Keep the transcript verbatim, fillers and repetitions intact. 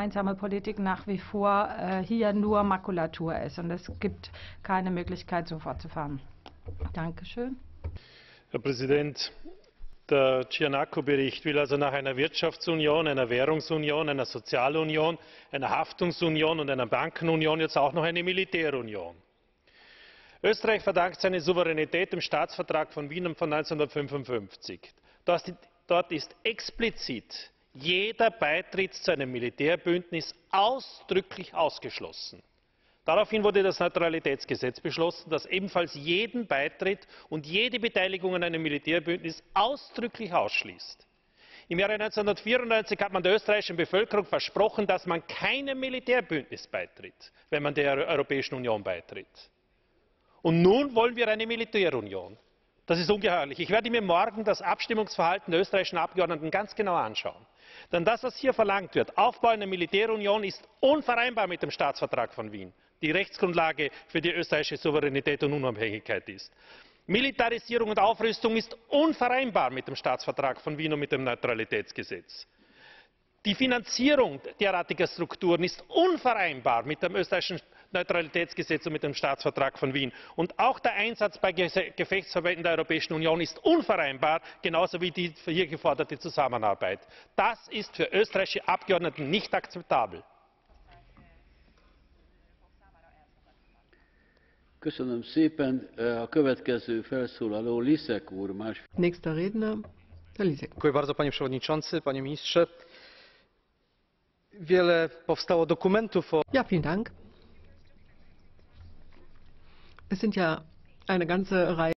gemeinsame Politik nach wie vor äh, hier nur Makulatur ist und es gibt keine Möglichkeit, so fortzufahren. Dankeschön. Herr Präsident, der Giannakou-Bericht will also nach einer Wirtschaftsunion, einer Währungsunion, einer Sozialunion, einer Haftungsunion und einer Bankenunion jetzt auch noch eine Militärunion. Österreich verdankt seine Souveränität dem Staatsvertrag von Wien von neunzehnhundertfünfundfünfzig. Dort ist explizit jeder Beitritt zu einem Militärbündnis ausdrücklich ausgeschlossen. Daraufhin wurde das Neutralitätsgesetz beschlossen, das ebenfalls jeden Beitritt und jede Beteiligung an einem Militärbündnis ausdrücklich ausschließt. Im Jahre neunzehnhundertvierundneunzig hat man der österreichischen Bevölkerung versprochen, dass man keinem Militärbündnis beitritt, wenn man der Europäischen Union beitritt. Und nun wollen wir eine Militärunion. Das ist ungeheuerlich. Ich werde mir morgen das Abstimmungsverhalten der österreichischen Abgeordneten ganz genau anschauen. Denn das, was hier verlangt wird, Aufbau einer Militärunion, ist unvereinbar mit dem Staatsvertrag von Wien, die Rechtsgrundlage für die österreichische Souveränität und Unabhängigkeit ist. Militarisierung und Aufrüstung ist unvereinbar mit dem Staatsvertrag von Wien und mit dem Neutralitätsgesetz. Die Finanzierung derartiger Strukturen ist unvereinbar mit dem österreichischen Neutralitätsgesetz und mit dem Staatsvertrag von Wien. Und auch der Einsatz bei Gefechtsverbänden der Europäischen Union ist unvereinbar, genauso wie die hier geforderte Zusammenarbeit. Das ist für österreichische Abgeordnete nicht akzeptabel. Nächster Redner, Herr Lisek. Dziękuję bardzo, panie przewodniczący, panie ministrze. Wiele powstało dokumentów o... Ja, vielen Dank. Es sind ja eine ganze Reihe